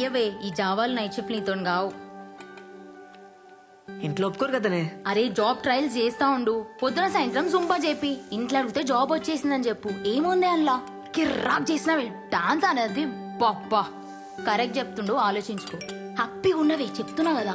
చెయ్యవే, ఈ జావాలు night shift నీతో కావు. ఇంట్లో ఒప్పుకోరు కదనే. అరే జాబ్ ట్రయల్స్ చేస్తా ఉండు, పొద్దున సాయంత్రం జుంపా చెప్పి ఇంట్లో అడిగితే జాబ్ వచ్చేసిందని చెప్పు. ఏముంది అందులో కిర్రాక్ చేసినవి డాన్స్ అనేది. బాబ్బా కరెక్ట్ చెప్తుండు, ఆలోచించుకో. హ్యాపీగా ఉన్నవే చెప్తున్నా కదా.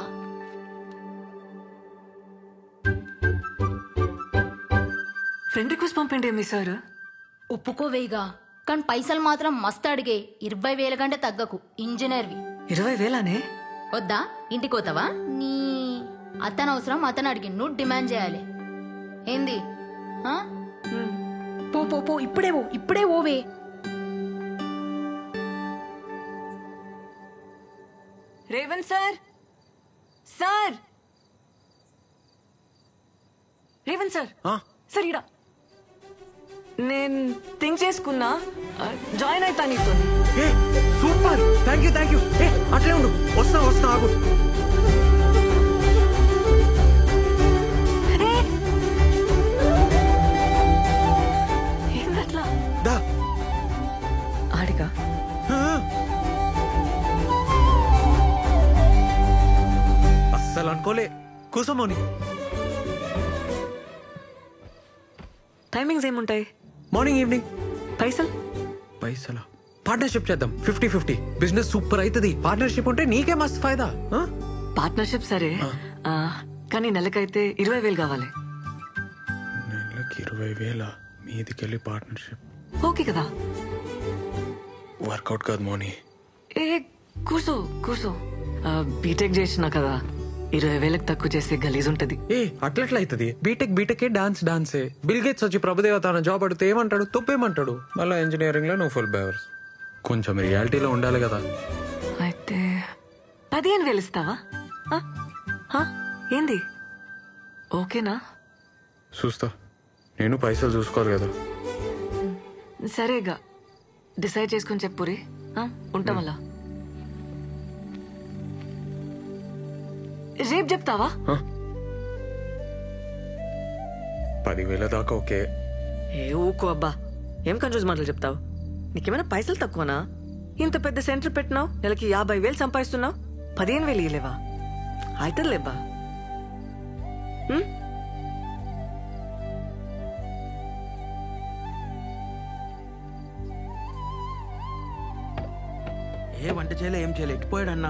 ఫ్రెండ్ రిక్వెస్ట్ పంపండి మీ సార్. ఒప్పుకోవేగా, కానీ పైసలు మాత్రం మస్తు అడిగే. 20,000 కంటే తగ్గకు. ఇంజనీర్వి. 20,000నే వద్దా? ఇంటికి పోతావా? నీ అతను అవసరం అతను అడిగి నువ్వు డిమాండ్ చేయాలి. ఏంది? పో పో పో, ఇప్పుడే ఓవే. Revanth sir, sir Revanth sir, sir ఇడా నేను థింక్ చేసుకున్నా, జాయిన్ అవుతా నీతో. Super, thank you. అట్లే ఉండు, వస్తా ఆగు. ఏందట్లా ఆడిగా? అస్సలు అనుకోలే. కూసమోని టైమింగ్స్ ఏముంటాయి? Morning evening. పైసలా? పార్ట్నర్షిప్ చేద్దాం. 50-50. బిజినెస్ సూపర్ అవుతుంది. పార్ట్నర్షిప్ ఉంటే నీకే మస్తు ఫైదా. పార్ట్నర్షిప్ సరే, కానీ నెలకైతే 20,000 కావాలి. నెలకి 20,000 మీదికెళ్ళి పార్ట్నర్షిప్ ఓకే కదా? వర్కౌట్ కాదు మోని. ఏ కూర్చో. బీటెక్ చేసినా కదా, 20,000కి తక్కువ చేస్తే గలీజ్ ఉంటది. అట్లట్లా అవుతుంది. బీటెక్ డాన్సే. బిల్ గేట్స్ వచ్చి ప్రభుదేవ తన జాబ్ అడిగితే ఏమంటాడు? తొప్పేమంటాడు. మళ్ళీ ఇంజనీరింగ్ లో నువ్వు ఫుల్ బేవర్స్. కొంచెం రియాలిటీలో ఉండాలి కదా. అయితే 15,000 ఇస్తావా? ఏంది? ఓకేనా? చూస్తా, నేను పైసలు చూసుకోవాలి కదా. సరేగా, డిసైడ్ చేసుకుని చెప్పురి. ఉంటాం అలా. రేపు చెప్తావా? 10,000 దాకా ఓకే. ఊకో అబ్బా, ఏం కన్ఫ్యూజ్ మాటలు చెప్తావు? నీకేమైనా పైసలు తక్కువనా? ఇంత పెద్ద సెంటర్ పెట్టినావు, నెలకి 50,000 సంపాదిస్తున్నావు, 15,000 ఇయ్యలేవా? అవుతుందిలేబ్బా. వంట చేయలే, ఏం చేయలే, ఎట్టిపోయాడన్నా?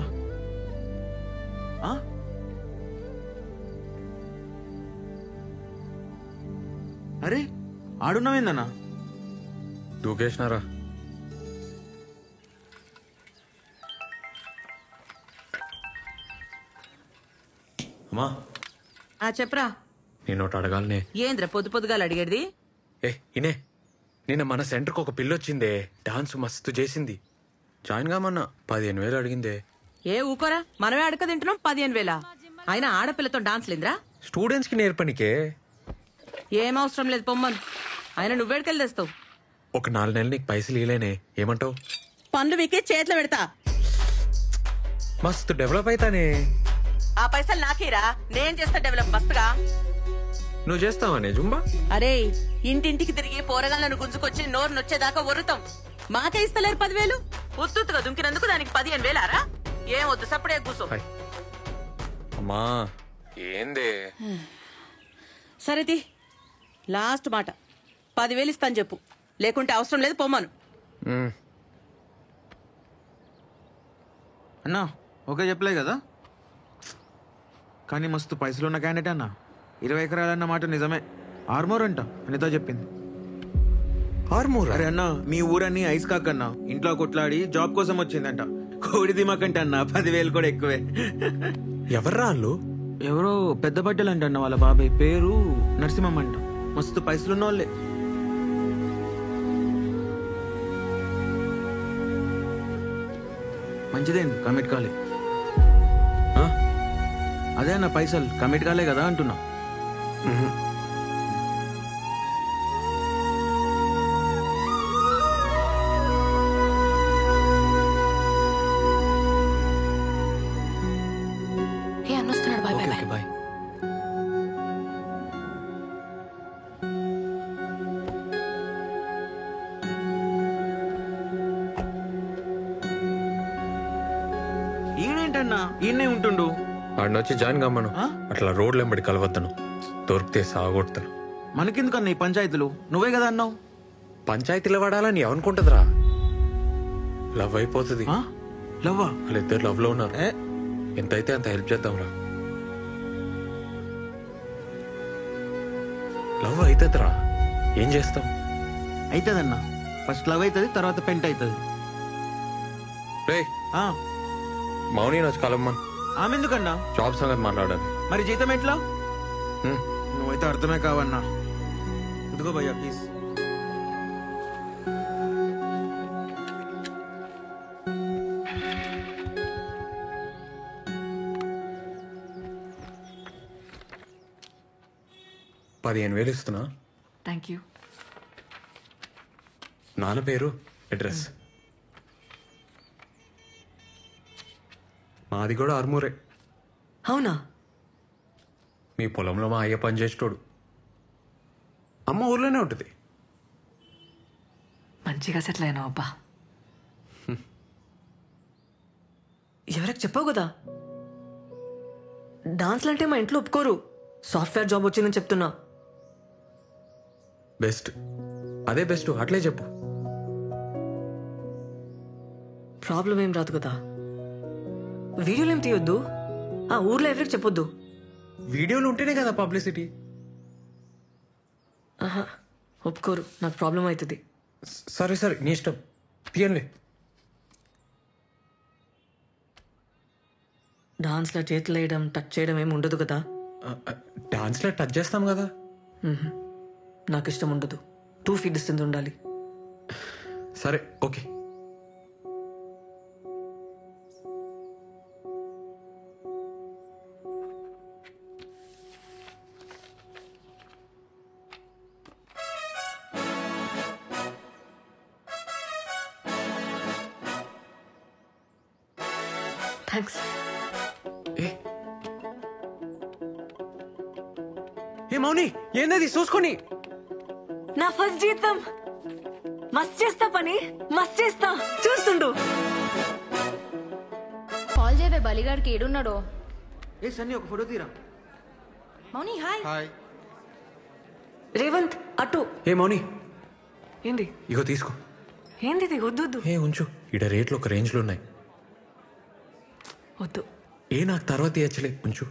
అరే ఆడున్నావేందన్నా? దూకేసినారా? అమ్మా చెప్పరా. నేను ఒకటి అడగాలనే. ఏంద్ర పొద్దుగాలు అడిగేది? ఇనే, నిన్న మన సెంటర్కి ఒక పిల్లొచ్చిందే, డాన్స్ మస్తు చేసింది. జాయిన్ కామన్నా 15,000 అడిగిందే. ఊకోరా, మనమే అడక తింటున్నాం. 15,000 అయినా ఆడపిల్లతో డాన్స్ లేదురా? స్టూడెంట్స్ కి నేర్పనికే. ఏం అవసరం లేదు, పొమ్మను. ఆయన నువ్వేడికెళ్ళి తెస్తావు? ఒక 4 నెలలు నీకు పైసలు ఇవ్వలేనే, ఏమంటావు? పనులు మీకే చేతిలో పెడతా. మస్తు డెవలప్ అవుతానే. ఆ పైసలు నాకేరా, నేను చేస్తా డెవలప్ మస్తుగా. నువ్వు చేస్తావానే జుంబా? అరే ఇంటింటికి తిరిగి పోరగాళ్ళను గుంజుకొచ్చి నోరు నొచ్చేదాకా వరుతాం. మాకే ఇస్తలేరు 10,000. ఉత్తుగా దుంకినందుకు దానికి 15,000రా? ఏం వద్దు, సప్పుడే కూర్చో. అమ్మా ఏందే? సరేది, లాస్ట్ మాట, 10,000 ఇస్తాను చెప్పు, లేకుంటే అవసరం లేదు, పొమ్మను. అన్నా ఓకే చెప్పలే కదా, కానీ మస్తు పైసలు ఉన్న క్యాండిడేట్ అన్నా. 20 ఎకరాలన్న మాట నిజమే. ఆర్మోర్ అంట అనితో చెప్పింది. ఆర్మూర్? అరే అన్నా, మీ ఊరన్నీ ఐస్ కాక్ అన్నా, ఇంట్లో కొట్లాడి జాబ్ కోసం వచ్చిందంట. కోడి దిమాకంటే అన్నా 10,000 కూడా ఎక్కువే. ఎవర్రా వాళ్ళు? ఎవరో పెద్ద బట్టలు అంట అన్న, వాళ్ళ బాబాయ్ పేరు నరసింహం అంట. మస్తు పైసలున్న వాళ్ళే. మంచిదేంది, కమిట్ కాలే. అదే అన్న, పైసలు కమిట్ కాలే కదా అంటున్నా. అన్నొస్తున్నాడు. Bye bye bye. ఏంటన్నా ఈయనే ఉంటుండు. ఆడిని వచ్చి జాయిన్ కమ్మను. అట్లా రోడ్లు వెంబడి కలవద్దను, దొరికితే సాగొడతాను. మనకెందుకన్నా ఈ పంచాయతీలు? నువ్వే కదా అన్నావు. పంచాయతీలో వాడాలని ఏమనుకుంటుందిరా? లవ్ అయిపోతుంది. లవ్వా? వాళ్ళిద్దరు లవ్ లో ఉన్నారు. ఎంతైతే అంత హెల్ప్ చేద్దాంరా. లవ్ అవుతుందిరా, ఏం చేస్తాం? అవుతుందన్నా. ఫస్ట్ లవ్ అవుతుంది, తర్వాత పెంట్ అవుతుంది. రే మౌని వచ్చి కలమ్మన్. ఆమె ఎందుకన్నా? జాబ్ సంగతి మాట్లాడాలి. మరి జీతం ఎట్లా? నువ్వైతే అర్థమే కావన్నా. ఇదిగో భయ్యా ప్లీజ్. $15,000 ఇస్తున్నా. Thank you. నాన్న పేరు, అడ్రస్. మాది కూడా ఆర్మూరే. అవునా? మీ పొలంలో మా అయ్య పనిచేసేటోడు. అమ్మ ఊర్లోనే ఉంటుంది. మంచిగా సెటిల్ అయినావు అబ్బా. ఎవరికి చెప్పావు కదా, డాన్స్లు అంటే మా ఇంట్లో ఒప్పుకోరు. సాఫ్ట్వేర్ జాబ్ వచ్చిందని చెప్తున్నా. బెస్ట్, అదే బెస్ట్, అట్లే చెప్పు. ప్రాబ్లం ఏం రాదు కదా. వీడియోలు ఏం తీయొద్దు, ఆ ఊర్లో ఎవరికి చెప్పొద్దు. వీడియోలు ఉంటేనే కదా పబ్లిసిటీ. ఆహా, ఒప్పుకోరు, నాకు ప్రాబ్లం అవుతుంది. సరే సరే, నీ ఇష్టం, తీయండి. డాన్స్లో చేతులు వేయడం, టచ్ చేయడం ఏమి ఉండదు కదా. డాన్స్లో టచ్ చేస్తాం కదా. నాకు ఇష్టం ఉండదు. 2 feet డిస్టెన్స్ ఉండాలి. సరే ఓకే. థ్యాంక్స్. ఏ మౌని, ఏందది చూసుకొని? నా ఫస్ట్ జీతం. మస్త్ చేస్తా పని, మస్త్ చేస్తా, చూస్తుండు. కాల్ చేయవే బలిగాడికి, ఏడున్నాడో. ఏ సన్నీ, ఒక ఫోటో తీరా. మౌని హాయ్. రేవంత్ అటు. ఏ మౌని, ఏంది? ఇగో తీసుకో. ఏంది ఇది? వద్దు వద్దు ఏ ఉంచు, ఇడ రేట్లు ఒక రేంజ్లో ఉన్నాయి. వద్దు. ఏ నాకు తర్వాత ఇచ్చలే, ఉంచు.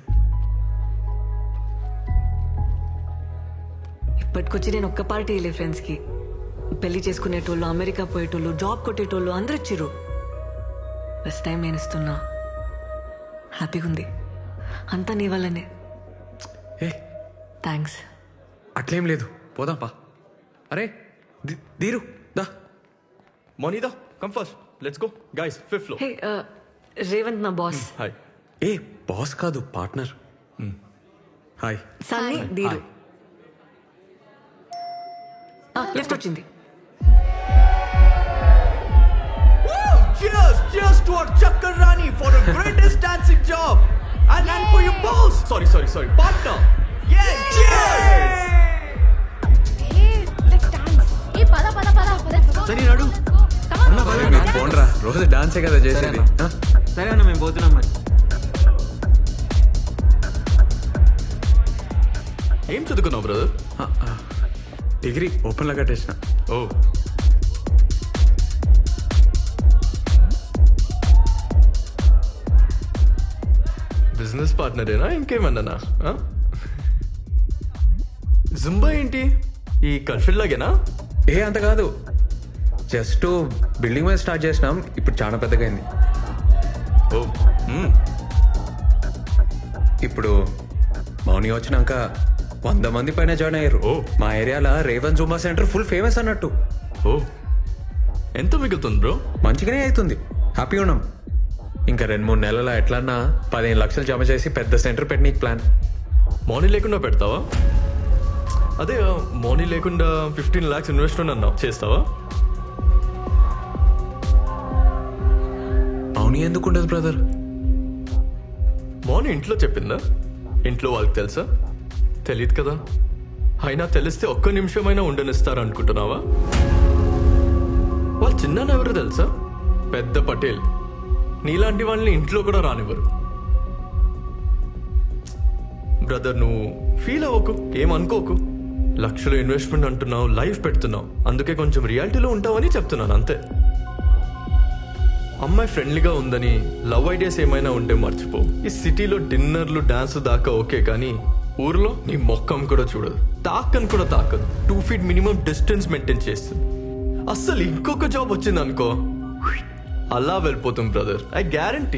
ఇప్పటికొచ్చి నేను ఒక్క పార్టీ వెళ్ళే ఫ్రెండ్స్కి. పెళ్లి చేసుకునేటోళ్ళు, అమెరికా పోయేటోళ్ళు, జాబ్ కొట్టేటోళ్ళు అందరూ ఇచ్చిర్రు. ఫస్ట్ టైం నేను ఇస్తున్నా. హ్యాపీగా ఉంది. అంతా నీ వల్లనే. ఏ థ్యాంక్స్. అట్లేం లేదు, పోదాం పా. అరే దీరు దా. Monida, come first. Let's go. Guys, 5th floor. హే, రేవంత్ నా బాస్. Hi. ఏ బాస్ కాదు, పార్ట్నర్. హాయ్. సన్నీ, దీరు. లిఫ్ట్ వచ్చింది. Cheers! Cheers to our Chakarani for the greatest dancing job! And for your boss! Sorry. Partner! Yeah, cheers! సరే నడు. మీరు పోండ్రా, రోజు డాన్సే కదా చేసేది. సరే అన్న, మేము పోతున్నాం మరి. ఏం చదువుకున్నావు బ్రదర్? డిగ్రీ ఓపెన్లో కట్టేసిన. ఓ, బిజినెస్ పార్ట్నరేనా ఇంకేమన్నానా? జుంబా ఏంటి, ఈ కల్ఫిల్ లాగేనా? ఏ అంత కాదు, జస్ట్ బిల్డింగ్ మీద స్టార్ట్ చేసినాం, ఇప్పుడు చాలా పెద్దగా అయింది. ఓ, ఇప్పుడు మౌని వచ్చినాక 100 మంది పైన జాయిన్ అయ్యారు. మా ఏరియాలో రేవన్ జుంబా సెంటర్ ఫుల్ ఫేమస్ అన్నట్టు. ఓ, ఎంత మిగులుతుంది బ్రో? మంచిగానే అవుతుంది, హ్యాపీ ఉన్నాం. ఇంకా 2-3 నెలల ఎట్లన్నా 15 లక్షలు జమ చేసి పెద్ద సెంటర్ పెట్టనీకి ప్లాన్. మౌని లేకుండా పెడతావా? అదే మౌని లేకుండా 15 lakhs ఇన్వెస్ట్మెంట్ అన్నావు, చేస్తావా? మౌని ఎందుకు ఉండదు బ్రదర్? మౌని ఇంట్లో చెప్పిందా? ఇంట్లో వాళ్ళకి తెలుసా? తెలియదు కదా. అయినా తెలిస్తే ఒక్క నిమిషమైనా ఉండనిస్తారు అనుకుంటున్నావా? వాళ్ళ చిన్న ఎవరు తెలుసా? పెద్ద పటేల్. నీలాంటి వాళ్ళని ఇంట్లో కూడా రానివ్వరు. బ్రదర్ నువ్వు ఫీల్ అవ్వకు, ఏమనుకోకు. లక్షలు ఇన్వెస్ట్మెంట్ అంటున్నావు, లైఫ్ పెడుతున్నావు, అందుకే కొంచెం రియాలిటీలో ఉంటావని చెప్తున్నాను అంతే. అమ్మాయి ఫ్రెండ్లీగా ఉందని లవ్ ఐడియాస్ ఏమైనా ఉంటే మర్చిపో. ఈ సిటీలో డిన్నర్లు డాన్స్ దాకా ఓకే, కానీ ఊర్లో నీ మొక్కం కూడా చూడదు, తాకని కూడా తాకదు, 2 feet మినిమం డిస్టెన్స్ మెయింటైన్ చేస్తుంది. అస్సలు ఇంకొక జాబ్ వచ్చింది అనుకో, అలా వెళ్ళిపోతుంది బ్రదర్, ఐ గ్యారంటీ.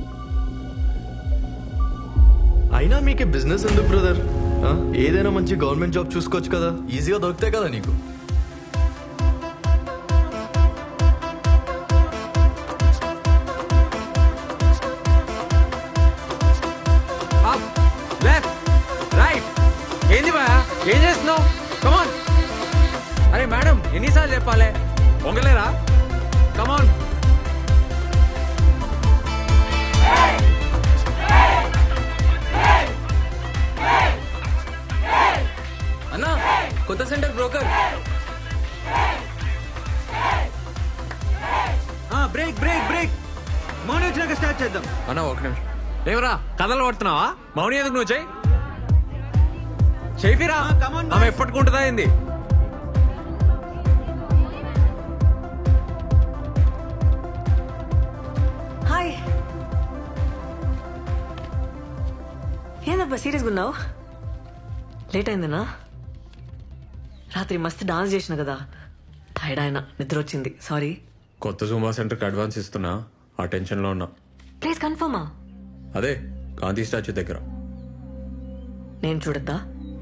అయినా మీకే బిజినెస్ ఎందుకు బ్రదర్? ఏదైనా మంచి గవర్నమెంట్ జాబ్ చూసుకోవచ్చు కదా, ఈజీగా దొరుకుతాయి కదా నీకు. ఏంది బా, ఏం చేస్తున్నావు? కమాన్. అరే మేడం, ఎన్నిసార్లు చెప్పాలి? పొంగలేరా? కమాన్. అన్నా కొత్త center broker. Break break break, Mouni వచ్చినాక స్టార్ట్ చేద్దాం. అన్నా ఒక నిమిషం. ఏమరా కథలు పడుతున్నావా? మౌని ఎందుకు నువ్వు చెయ్యి చేపిరా, ఆమె ఎప్పటికుంటుందా ఏంది? హాయ్. ఏందబ్బా సీరియస్గా ఉన్నావు? లేట్ అయిందనా? రాత్రి మస్తు డాన్స్ చేసిన కదా, టైర్డ్ ఆయన, నిద్ర వచ్చింది, సారీ. కొత్త జూమా సెంటర్కి అడ్వాన్స్ ఇస్తున్నా, ఆ టెన్షన్లో ఉన్నా. ప్లీజ్ కన్ఫర్మా? అదే గాంధీ స్టాచ్యూ దగ్గర. నేను చూడద్దా?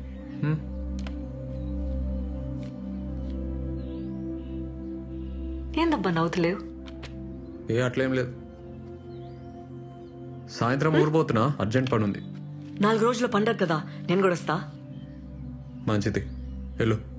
ఏందబ్బా నవ్వుతలేవు? ఏ అట్లేం లేదు. సాయంత్రం ఊరిపోతున్నా, అర్జెంట్ పని ఉంది. 4 రోజుల పండగ కదా, నేను కూడా వస్తా. మంచిది, వెళ్ళు.